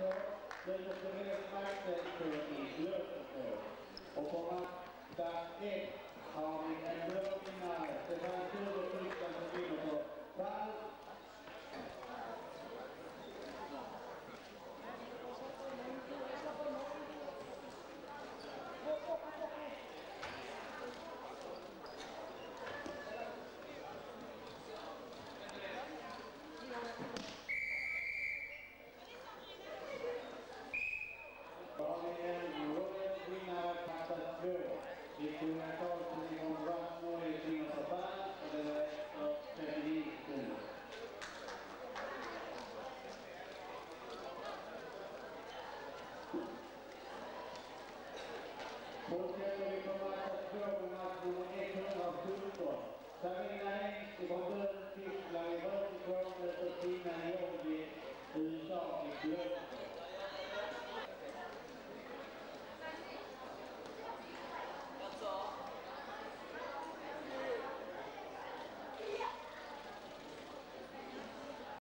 Den måste marknadsföra i Klippan. Och på match 1 har vi en blå vinnare. Det var en tur och Klippan som vinner på fall. Vi tog en Karlsson ifrån Rastmål i Klippan på fall och det var efter 39 sekunder. Fortsätter vi på match 2 med match nummer 117. Sabina Hengst ifrån Tyskland i Börsikon efter Kina i Jordi, USA i Klippan.